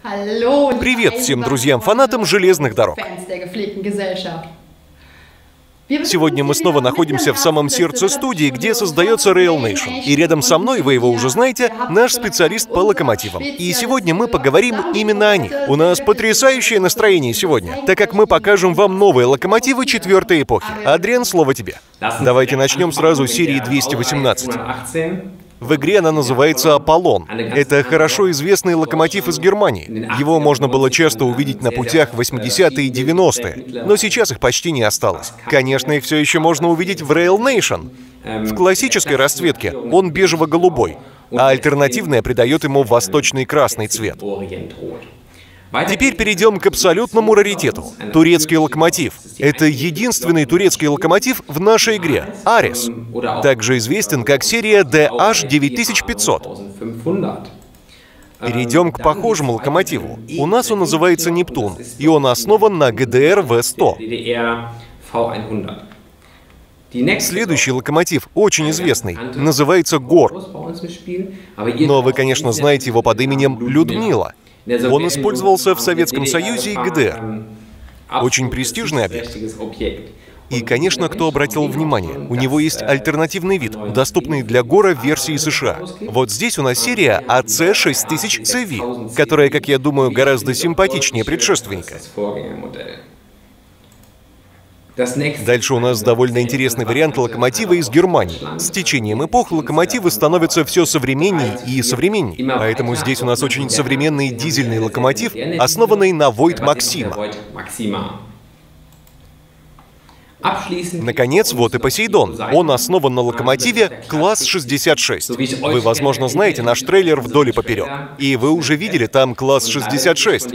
Привет всем друзьям-фанатам железных дорог! Сегодня мы снова находимся в самом сердце студии, где создается Rail Nation. И рядом со мной, вы его уже знаете, наш специалист по локомотивам. И сегодня мы поговорим именно о них. У нас потрясающее настроение сегодня, так как мы покажем вам новые локомотивы четвертой эпохи. Адриан, слово тебе. Давайте начнем сразу с серии 218. В игре она называется «Аполлон». Это хорошо известный локомотив из Германии. Его можно было часто увидеть на путях в 80-е и 90-е, но сейчас их почти не осталось. Конечно, их все еще можно увидеть в Rail Nation. В классической расцветке он бежево-голубой, а альтернативная придает ему восточный красный цвет. Теперь перейдем к абсолютному раритету. Турецкий локомотив. Это единственный турецкий локомотив в нашей игре. Арес. Также известен как серия DH9500. Перейдем к похожему локомотиву. У нас он называется Нептун, и он основан на ГДР В-100. Следующий локомотив, очень известный, называется ГОР. Но вы, конечно, знаете его под именем Людмила. Он использовался в Советском Союзе и ГДР. Очень престижный объект. И, конечно, кто обратил внимание, у него есть альтернативный вид, доступный для ГОРа в версии США. Вот здесь у нас серия AC6000CV, которая, как я думаю, гораздо симпатичнее предшественника. Дальше у нас довольно интересный вариант локомотива из Германии. С течением эпох локомотивы становятся все современнее и современнее. Поэтому здесь у нас очень современный дизельный локомотив, основанный на Voith Maxima. Наконец, вот и Посейдон. Он основан на локомотиве класс 66. Вы, возможно, знаете наш трейлер вдоль и поперек. И вы уже видели там класс 66.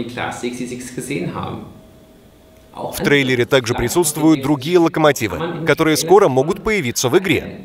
В трейлере также присутствуют другие локомотивы, которые скоро могут появиться в игре.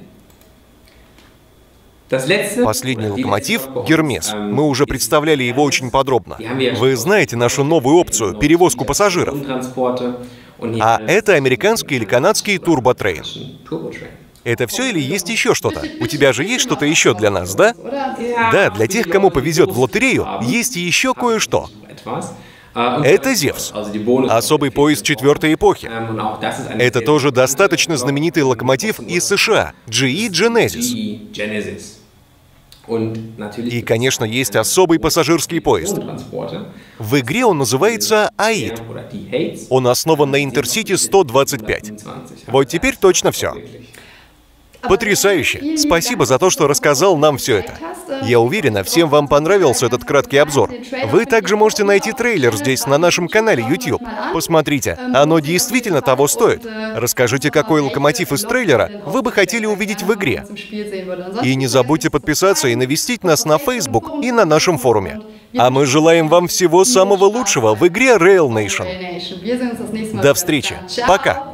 Последний локомотив — Гермес. Мы уже представляли его очень подробно. Вы знаете нашу новую опцию — перевозку пассажиров. А это американский или канадский турботрейн. Это все или есть еще что-то? У тебя же есть что-то еще для нас, да? Да, для тех, кому повезет в лотерею, есть еще кое-что. Это Зевс, особый поезд четвертой эпохи. Это тоже достаточно знаменитый локомотив из США, GE Genesis. И, конечно, есть особый пассажирский поезд. В игре он называется АИД. Он основан на Интерсити 125. Вот теперь точно все. Потрясающе! Спасибо за то, что рассказал нам все это. Я уверена, всем вам понравился этот краткий обзор. Вы также можете найти трейлер здесь, на нашем канале YouTube. Посмотрите, оно действительно того стоит. Расскажите, какой локомотив из трейлера вы бы хотели увидеть в игре. И не забудьте подписаться и навестить нас на Facebook и на нашем форуме. А мы желаем вам всего самого лучшего в игре Rail Nation. До встречи. Пока.